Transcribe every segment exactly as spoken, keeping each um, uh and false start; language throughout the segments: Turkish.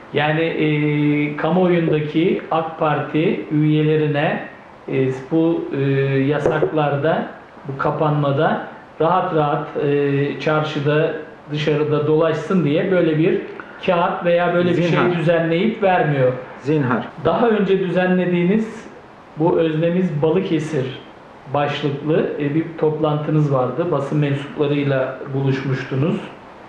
Yani e, kamuoyundaki AK Parti üyelerine e, bu e, yasaklarda, bu kapanmada rahat rahat e, çarşıda, dışarıda dolaşsın diye böyle bir kağıt veya böyle bir Zinhar. şey düzenleyip vermiyor. Zinhar. Daha önce düzenlediğiniz bu Öznemiz Balıkesir başlıklı e, bir toplantınız vardı. Basın mensuplarıyla buluşmuştunuz.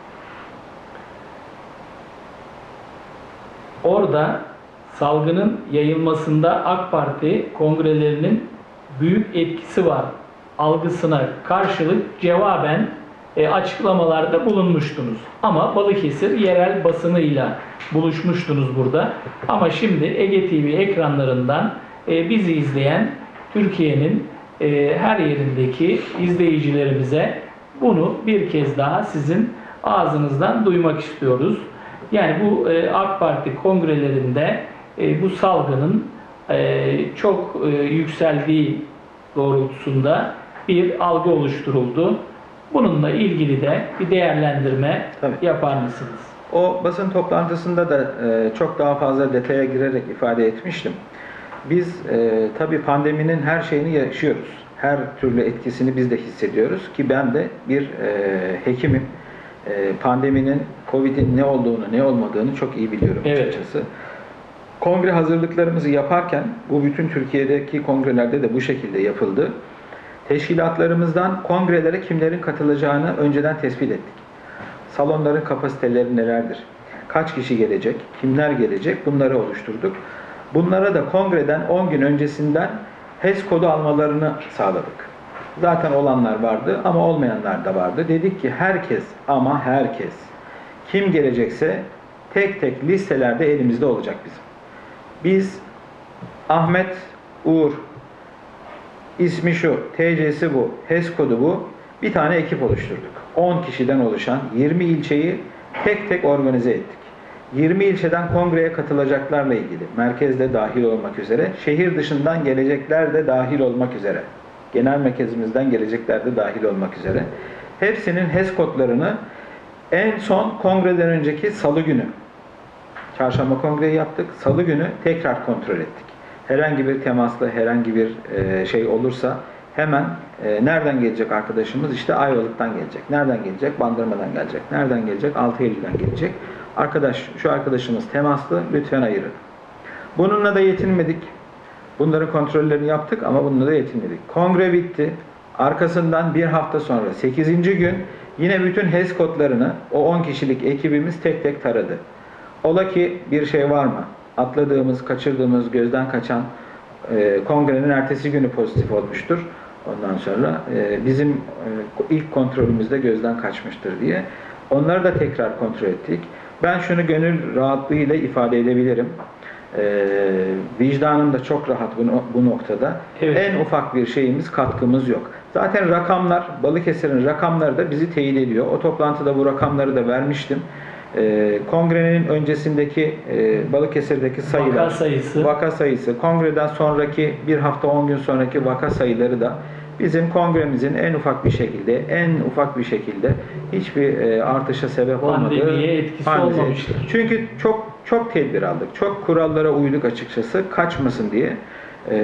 Orada salgının yayılmasında AK Parti kongrelerinin büyük etkisi var algısına karşılık cevaben e, açıklamalarda bulunmuştunuz. Ama Balıkesir yerel basınıyla buluşmuştunuz burada. Ama şimdi Ege T V ekranlarından e, bizi izleyen Türkiye'nin e, her yerindeki izleyicilerimize bunu bir kez daha sizin ağzınızdan duymak istiyoruz. Yani bu e, AK Parti kongrelerinde e, bu salgının e, çok e, yükseldiği doğrultusunda bir algı oluşturuldu. Bununla ilgili de bir değerlendirme Tabii. yapar mısınız? O basın toplantısında da e, çok daha fazla detaya girerek ifade etmiştim. Biz e, tabii pandeminin her şeyini yaşıyoruz. Her türlü etkisini biz de hissediyoruz ki ben de bir e, hekimim. E, pandeminin, Covid'in ne olduğunu, ne olmadığını çok iyi biliyorum Evet. açıkçası. Kongre hazırlıklarımızı yaparken, bu bütün Türkiye'deki kongrelerde de bu şekilde yapıldı. Teşkilatlarımızdan kongrelere kimlerin katılacağını önceden tespit ettik. Salonların kapasiteleri nelerdir? Kaç kişi gelecek? Kimler gelecek? Bunları oluşturduk. Bunlara da kongreden on gün öncesinden H E S kodu almalarını sağladık. Zaten olanlar vardı ama olmayanlar da vardı. Dedik ki herkes ama herkes kim gelecekse tek tek listelerde elimizde olacak bizim. Biz Ahmet, Uğur, ismi şu, T C'si bu, H E S kodu bu. Bir tane ekip oluşturduk. on kişiden oluşan yirmi ilçeyi tek tek organize ettik. yirmi ilçeden kongreye katılacaklarla ilgili, merkezde dahil olmak üzere, şehir dışından gelecekler de dahil olmak üzere, genel merkezimizden gelecekler de dahil olmak üzere, hepsinin H E S kodlarını en son kongreden önceki salı günü, çarşamba kongreyi yaptık, salı günü tekrar kontrol ettik. Herhangi bir temaslı, herhangi bir şey olursa hemen e, nereden gelecek arkadaşımız? İşte Ayvalık'tan gelecek. Nereden gelecek? Bandırma'dan gelecek. Nereden gelecek? Altı Eylül'den gelecek. Arkadaş, şu arkadaşımız temaslı, lütfen ayırın. Bununla da yetinmedik. Bunların kontrollerini yaptık ama bununla da yetinmedik. Kongre bitti. Arkasından bir hafta sonra sekizinci gün yine bütün H E S kodlarını o on kişilik ekibimiz tek tek taradı. Ola ki bir şey var mı? Atladığımız, kaçırdığımız, gözden kaçan e, kongrenin ertesi günü pozitif olmuştur. Ondan sonra e, bizim e, ilk kontrolümüzde gözden kaçmıştır diye. Onları da tekrar kontrol ettik. Ben şunu gönül rahatlığıyla ifade edebilirim. E, vicdanım da çok rahat bu, bu noktada. Evet. En ufak bir şeyimiz, katkımız yok. Zaten rakamlar, Balıkesir'in rakamları da bizi teyit ediyor. O toplantıda bu rakamları da vermiştim. E, kongrenin öncesindeki e, Balıkesir'deki sayılar, vaka sayısı, vaka sayısı, kongreden sonraki bir hafta on gün sonraki vaka sayıları da bizim kongremizin en ufak bir şekilde, en ufak bir şekilde hiçbir e, artışa sebep olmadığı, pandemiye etkisi pandemiye. olmamıştır. Çünkü çok çok tedbir aldık, çok kurallara uyduk açıkçası, kaçmasın diye. E,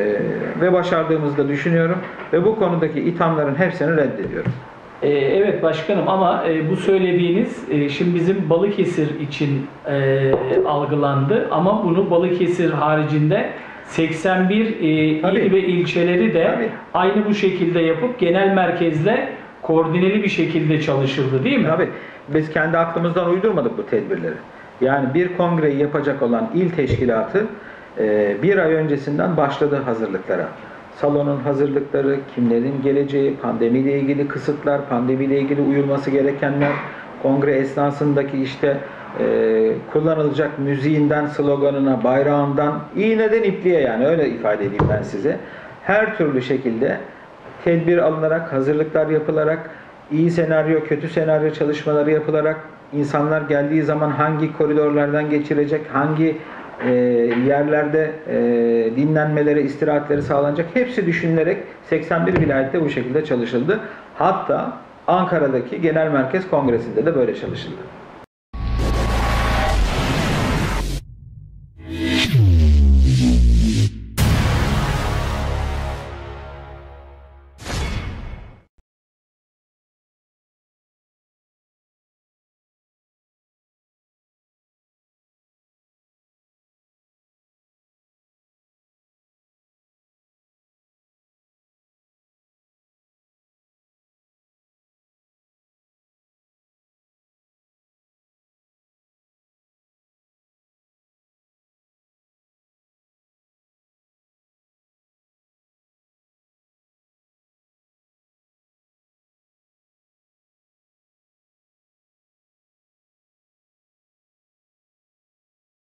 ve başardığımızı da düşünüyorum ve bu konudaki ithamların hepsini reddediyorum. Ee, evet başkanım ama e, bu söylediğiniz e, şimdi bizim Balıkesir için e, algılandı ama bunu Balıkesir haricinde seksen bir e, il ve ilçeleri de Tabii. aynı bu şekilde yapıp genel merkezle koordineli bir şekilde çalışıldı değil mi? Tabii. Biz kendi aklımızdan uydurmadık bu tedbirleri. Yani bir kongreyi yapacak olan il teşkilatı e, bir ay öncesinden başladı hazırlıklara. Salonun hazırlıkları, kimlerin geleceği, pandemiyle ilgili kısıtlar, pandemiyle ilgili uyulması gerekenler, kongre esnasındaki işte e, kullanılacak müziğinden, sloganına, bayrağından, iğneden ipliğe yani öyle ifade edeyim ben size. Her türlü şekilde tedbir alınarak, hazırlıklar yapılarak, iyi senaryo, kötü senaryo çalışmaları yapılarak, insanlar geldiği zaman hangi koridorlardan geçirecek, hangi e, yerlerde e, dinlenmeleri, istirahatleri sağlanacak, hepsi düşünülerek seksen bir vilayette bu şekilde çalışıldı. Hatta Ankara'daki Genel Merkez Kongresi'nde de böyle çalışıldı.